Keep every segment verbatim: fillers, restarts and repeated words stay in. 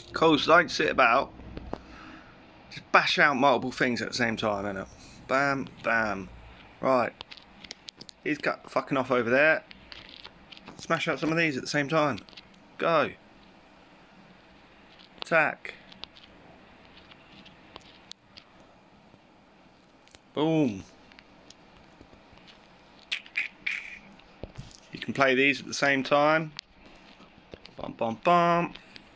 Cool, so don't sit about. Just bash out multiple things at the same time, innit? Bam, bam. Right. He's got fucking off over there. Smash out some of these at the same time. Go. Attack. Boom. You can play these at the same time. Bum bum bum.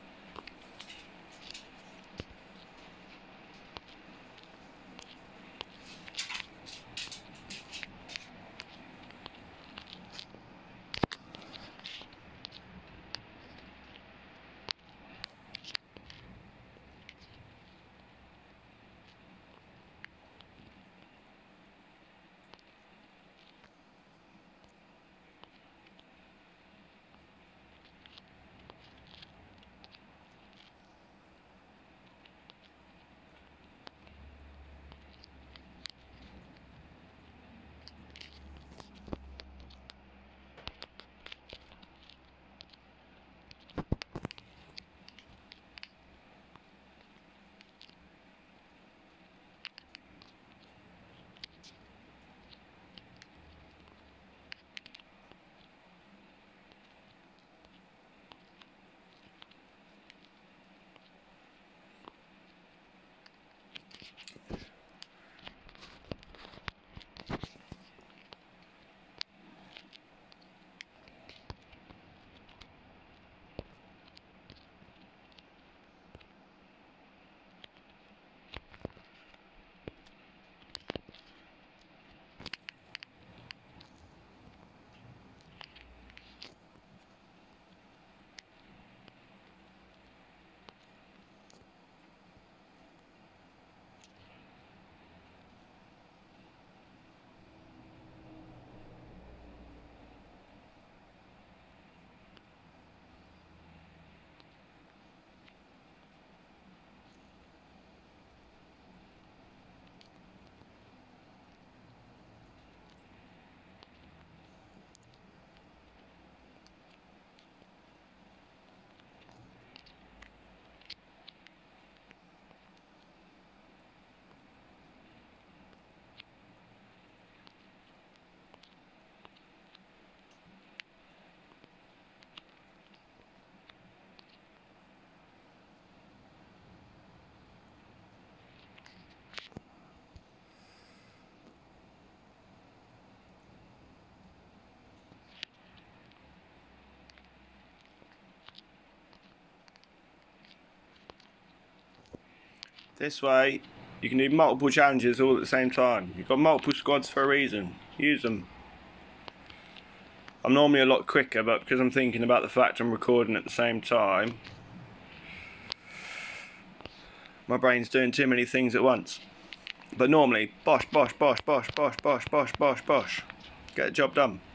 This way, you can do multiple challenges all at the same time. You've got multiple squads for a reason. Use them. I'm normally a lot quicker, but because I'm thinking about the fact I'm recording at the same time, my brain's doing too many things at once. But normally, bosh, bosh, bosh, bosh, bosh, bosh, bosh, bosh, bosh. Get the job done.